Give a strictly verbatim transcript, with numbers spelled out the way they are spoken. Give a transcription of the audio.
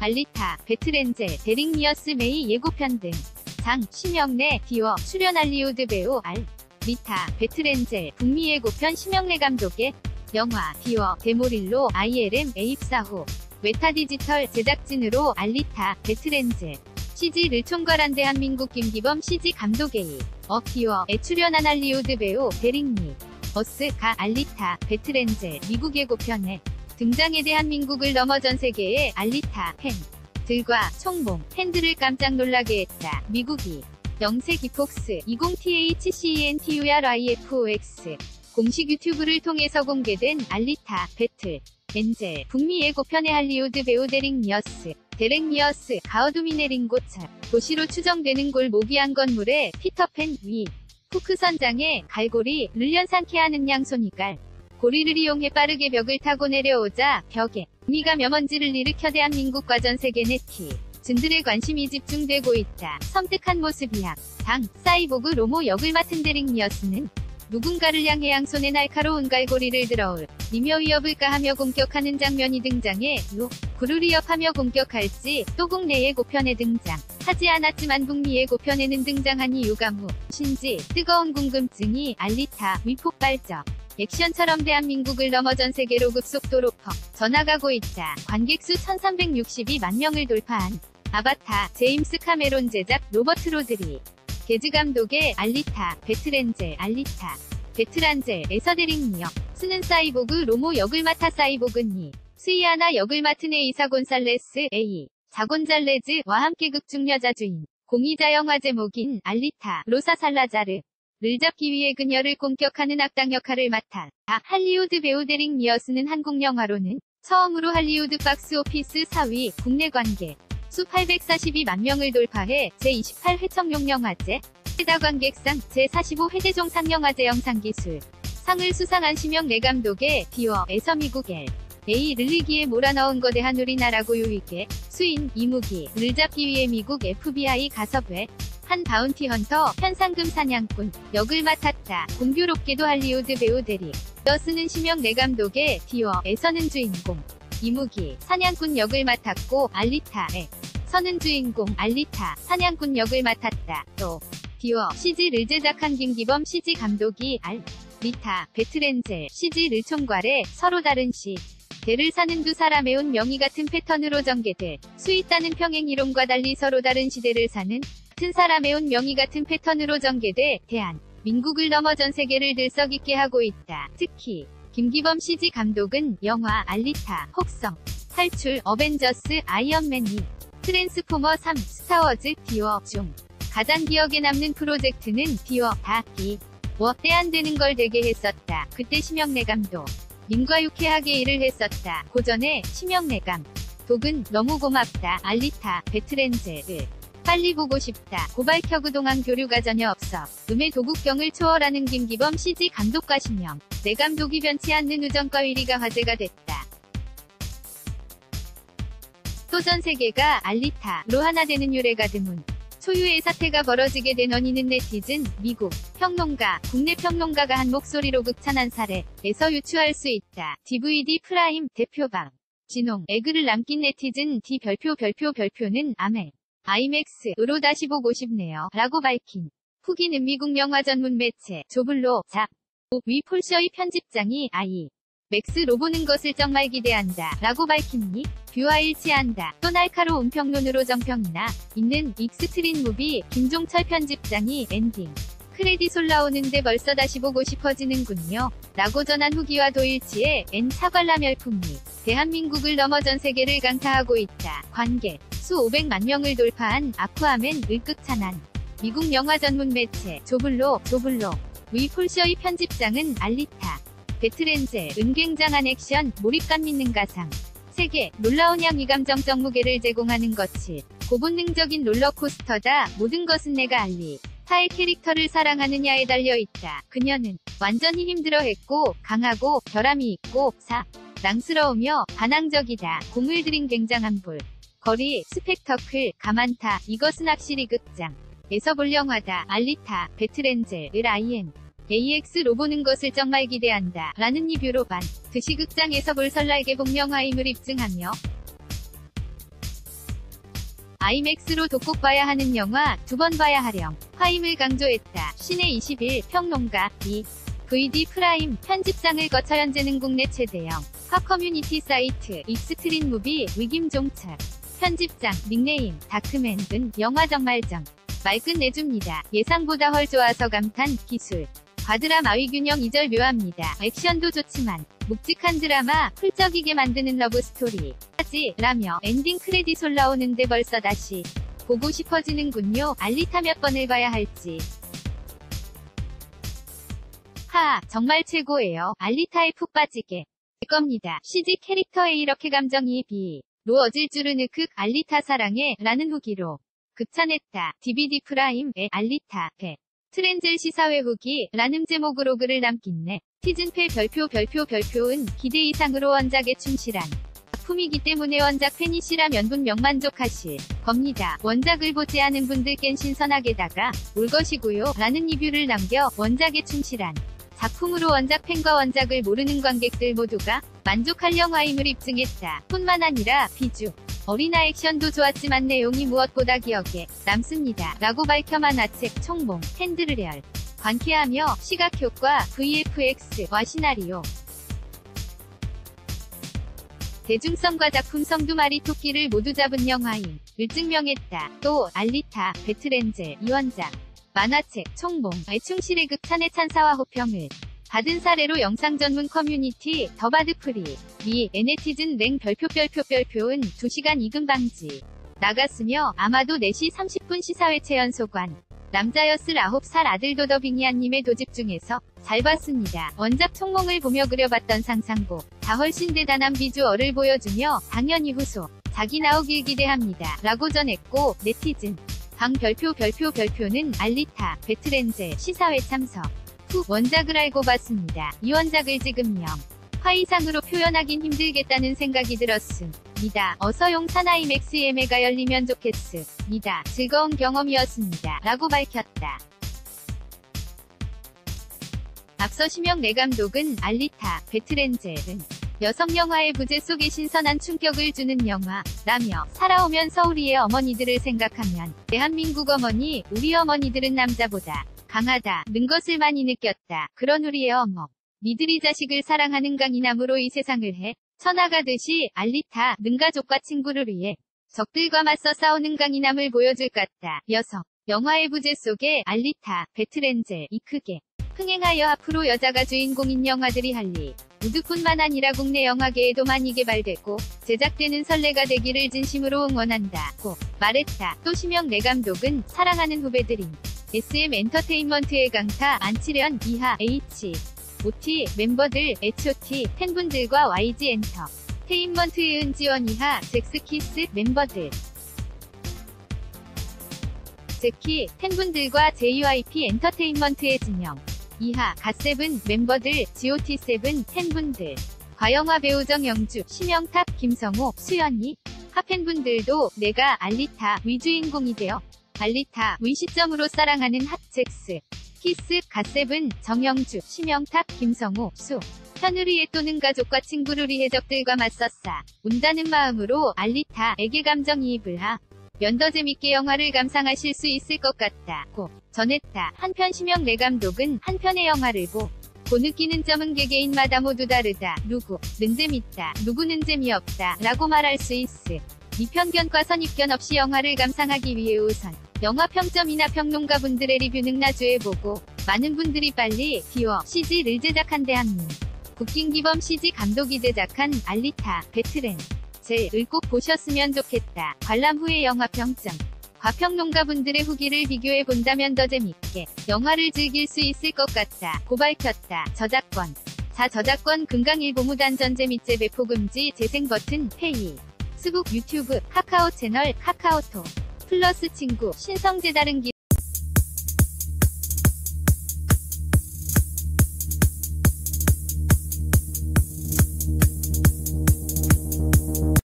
알리타, 배트렌젤, 데릭 니어스 메이 예고편 등 장, 심영래, 디워, 출연 할리우드 배우 알. 리타, 배트렌젤, 북미 예고편 심영래 감독의 영화 디워, 데모릴로 아이엘엠 에입사 후 웨타 디지털 제작진으로 알리타, 배트렌젤, 씨지를 총괄한 대한민국 김기범 씨지 감독의 어 디워에 출연한 할리우드 배우 데릭 니 어스가 알리타, 배트렌젤 미국 예고편에 등장해 대한민국을 넘어 전 세계의 알리타 팬들과 총봉 팬들을 깜짝 놀라게 했다. 미국이 영세 기폭스 이십 티에이치센트우알아이에프오엑스 공식 유튜브를 통해서 공개된 알리타, 배틀, 엔젤, 북미 예고편의 할리우드 배우 데릭 니어스, 데렉 니어스, 가어두미네 링고차, 도시로 추정되는 골 모기한 건물에 피터팬 위, 후크 선장의 갈고리를 연상케 하는 양손이갈, 고리를 이용해 빠르게 벽을 타고 내려오자 벽에 미가 면먼지를 일으켜 대한민국과 전 세계 네티 즌들의 관심이 집중되고 있다. 섬뜩한 모습이야. 당, 사이보그 로모 역을 맡은 데릭 니어스는 누군가를 향해 양손에 날카로운 갈고리를 들어올 리며 위협을까 하며 공격하는 장면이 등장해 로, 구를 위협하며 공격할지 또 국내 예고편에 등장 하지 않았지만 북미 예고편에는 등장한 이유가 무엇인지 뜨거운 궁금증이 알리타 위 폭발적 액션처럼 대한민국을 넘어 전 세계로 급속도로 퍼 전화가고 있다. 관객수 천삼백육십이만 명을 돌파한 아바타, 제임스 카메론 제작, 로버트 로드리 게즈 감독의 알리타, 배트렌젤, 알리타, 배트란젤에서 데릭 니어 스는 사이보그 로모 역을 맡아 사이보그 니 스이아나 역을 맡은 에이사 곤살레스 에이 자곤잘레즈와 함께 극중 여자 주인 공이자 영화 제목인 알리타 로사 살라자르 를 잡기 위해 그녀를 공격하는 악당 역할을 맡아 할리우드 배우 데릭 니어스는 한국 영화로는 처음으로 할리우드 박스오피스 사 위 국내 관객 수 팔백사십이만 명을 돌파해 제이십팔 회 청룡영화제 최다 관객상 제사십오 회 대종상영화제 영상기술 상을 수상한 심영래 감독의 디워에서 미국 엘 에이를 리기에 몰아넣은 거대한 우리나라 고유위계 수인 이무기를 잡기 위해 미국 에프비아이 가섭회 한 바운티 헌터 현상금 사냥꾼 역을 맡았다. 공교롭게도 할리우드 배우 데릭 니어스는 심영래 감독의 디워에서는 주인공 이무기 사냥꾼 역을 맡았고 알리타에 서는 주인공 알리타 사냥꾼 역을 맡았다. 또 디워 씨지를 제작한 김기범 씨지 감독이 알리타 배트렌젤 씨지를 총괄해 서로 다른 시 대를 사는 두 사람의 운명이 같은 패턴으로 전개될 수 있다는 평행 이론과 달리 서로 다른 시대를 사는 같은 사람의 운명이 같은 패턴으로 전개돼 대한민국을 넘어 전 세계를 들썩있게 하고 있다. 특히 김기범 씨지 감독은 영화 알리타, 혹성, 탈출, 어벤져스, 아이언맨 이, 트랜스포머 삼, 스타워즈, 디워 중 가장 기억에 남는 프로젝트는 디워 다기 워 때 안 되는 걸 되게 했었다. 그때 심영래 감독 님과 유쾌하게 일을 했었다. 고전에 심영래 감독은 너무 고맙다. 알리타, 배트렌젤을 빨리 보고 싶다. 고발켜 그동안 교류가 전혀 없어. 음의 도국경을 초월하는 김기범 씨지 감독과 심영 내 감독이 변치 않는 우정과 의리가 화제가 됐다. 또 전 세계가 알리타로 하나 되는 유래가 드문 초유의 사태가 벌어지게 된 원인은 네티즌, 미국 평론가, 국내 평론가가 한 목소리로 극찬한 사례에서 유추할 수 있다. 디브이디 프라임 대표방 진홍에 글을 남긴 네티즌 D 별표 별표 별표는 아멘 아이맥스으로 다시 보고 싶네요. 라고 밝힌 후기는 미국 영화 전문 매체 조블로 잡 위 폴셔의 편집장이 아이 맥스로 보는 것을 정말 기대한다. 라고 밝힌니 뷰와 일치한다. 또 날카로운 평론으로 정평이나 있는 익스트린 무비 김종철 편집장이 엔딩 크레딧 올라오는데 벌써 다시 보고 싶어지는군요. 라고 전한 후기와 도일치에 엔 사관람 열풍이 대한민국을 넘어 전 세계를 강타하고 있다. 관객 수 오백만 명을 돌파한 아쿠아맨을 극찬한 미국 영화 전문 매체 조블로 조블로 위 폴셔의 편집장은 알리타 배트렌젤은 굉장한 액션, 몰입감 있는 가상, 세계, 놀라운 양위 감정적 무게를 제공하는 것이 고본능적인 롤러코스터다. 모든 것은 내가 알리타의 캐릭터를 사랑하느냐에 달려있다. 그녀는 완전히 힘들어했고 강하고 결함이 있고 사랑스러우며 반항적이다. 공을 들인 굉장한 볼 거리, 스펙터클, 가만타. 이것은 확실히 극장에서 볼 영화다. 알리타, 배트렌젤을 아이엠 에이엑스로 보는 것을 정말 기대한다. 라는 리뷰로 반 듯이 극장에서 볼 설날개봉 영화임을 입증하며 아이맥스로 독꼭 봐야 하는 영화, 두 번 봐야 하렴. 화임을 강조했다. 신의 이십일 평론가. 이 브이디 프라임 편집장을 거쳐 현재는 국내 최대형 화 커뮤니티 사이트 익스트림 무비 위김종철 편집장 닉네임 다크맨은 영화 정말 정 말 끝내줍니다. 예상보다 헐 좋아서 감탄. 기술 과드라 마위 균형 이절 묘합니다. 액션도 좋지만 묵직한 드라마 훌쩍이게 만드는 러브 스토리 하지 라며 엔딩 크레딧 올라오는데 벌써 다시 보고 싶어지는군요. 알리타 몇 번을 봐야 할지. 하하 정말 최고예요. 알리타에 푹 빠지게 될 겁니다. 씨지 캐릭터에 이렇게 감정이입이 로 어질 줄은 흑흑 알리타 사랑해 라는 후기로 극찬했다. 디비디 프라임의 알리타 배 트렌젤 시사회 후기 라는 제목으로 글을 남긴네. 시즌패 별표 별표 별표은 기대 이상으로 원작에 충실한 작품이기 때문에 원작 팬이시라면 분명 만족하실 겁니다. 원작을 보지 않은 분들께는 신선하게다가 올 것이고요 라는 리뷰를 남겨 원작에 충실한 작품으로 원작 팬과 원작을 모르는 관객들 모두가 만족할 영화임을 입증했다. 뿐만 아니라 비주, 어리나 액션도 좋았지만 내용이 무엇보다 기억에 남습니다. 라고 밝혀 만화책 총봉, 핸드르열, 관쾌하며 시각효과, 브이에프엑스와 시나리오, 대중성과 작품성 두 마리 토끼를 모두 잡은 영화임을 증명했다. 또 알리타, 배트렌젤, 이원작, 만화책, 총봉의 충실의 극찬의 찬사와 호평을 받은 사례로 영상 전문 커뮤니티 더바드프리 미 에네티즌 랭 별표 별표 별표은 두 시간 이금 방지 나갔으며 아마도 네 시 삼십 분 시사회 최연소관 남자였을 아홉 살 아들 도더빙이안님의 도집 중에서 잘 봤습니다. 원작 총몽을 보며 그려봤던 상상보 다 훨씬 대단한 비주얼을 보여주며 당연히 후속 자기 나오길 기대합니다. 라고 전했고 네티즌 방 별표 별표 별표는 알리타, 배트렌젤 시사회 참석 후 원작을 알고 봤습니다. 이 원작을 지금 영화 이상으로 표현하긴 힘들겠다는 생각이 들었습니다. 어서용 사나이맥스엠에가 열리면 좋겠습니다. 즐거운 경험이었습니다. 라고 밝혔다. 앞서 심영 내 감독은 알리타, 배트렌젤은 여성 영화의 부재 속에 신선한 충격을 주는 영화라며 살아오면 서울이의 어머니들을 생각하면 대한민국 어머니, 우리 어머니들은 남자보다 강하다는 것을 많이 느꼈다. 그런 우리의 어머 니들이 자식을 사랑하는 강인함으로 이 세상을 해 쳐나가듯이 알리타는 가족과 친구를 위해 적들과 맞서 싸우는 강인함을 보여줄 같다. 여성 영화의 부재 속에 알리타, 배트렌젤이 크게 흥행하여 앞으로 여자가 주인공인 영화들이 할리우드뿐만 아니라 국내 영화계에도 많이 개발되고 제작되는 선례가 되기를 진심으로 응원한다고 말했다. 또 심영 내 감독은 사랑하는 후배들인 에스엠 엔터테인먼트의 강타, 안치련, 이하, H, 오티 멤버들, 에이치 오 티 팬분들과 와이지 엔터테인먼트의 은지원, 이하, 잭스키스 멤버들, 제키 팬분들과 제이와이피 엔터테인먼트의 진영, 이하, 갓세븐 멤버들, 지오티 세븐 팬분들, 과영화 배우 정영주, 심영탁, 김성호, 수연이 하팬분들도 내가 알리타 위주인공이 되어 알리타 위 시점으로 사랑하는 핫잭스, 키스, 갓세븐, 정영주, 심영탁, 김성호, 수, 현우리에 또는 가족과 친구를 위해 적들과 맞서 싸 운다는 마음으로 알리타에게 감정이입을 하면 더 재밌게 영화를 감상하실 수 있을 것 같다고 전했다. 한편 심영 내 감독은 한편의 영화를 보고 느끼는 점은 개개인마다 모두 다르다. 누구는 재밌다, 누구는 재미없다 라고 말할 수 있으. 이 편견과 선입견 없이 영화를 감상하기 위해 우선 영화 평점이나 평론가분들의 리뷰 능나주해보고 많은 분들이 빨리 비워 씨지를 제작한 대한민국 김기범 씨지 감독이 제작한 알리타, 배트렌젤을 꼭 보셨으면 좋겠다. 관람 후의 영화 평점 과평론가분들의 후기를 비교해 본다면 더 재밌게 영화를 즐길 수 있을 것 같다 고 밝혔다. 저작권 자 저작권 금강일보무단 전제 및 재배포 금지 재생 버튼 페이 스북 유튜브 카카오 채널 카카오톡 플러스 친구 신성재 다른 기